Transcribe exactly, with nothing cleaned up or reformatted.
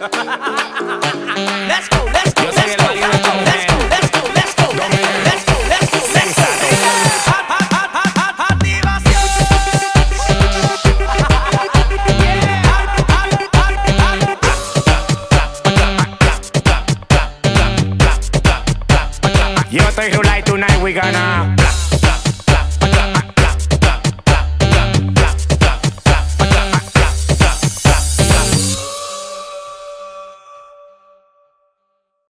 Let's go, let's go, let's go, let's go, let's go, let's go, let's go, let's go, let's go, let's go. Yo estoy Rulay tonight, we gonna